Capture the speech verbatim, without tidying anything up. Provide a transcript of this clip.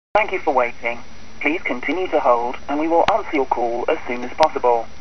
Thank you for waiting. Please continue to hold, and we will answer your call as soon as possible.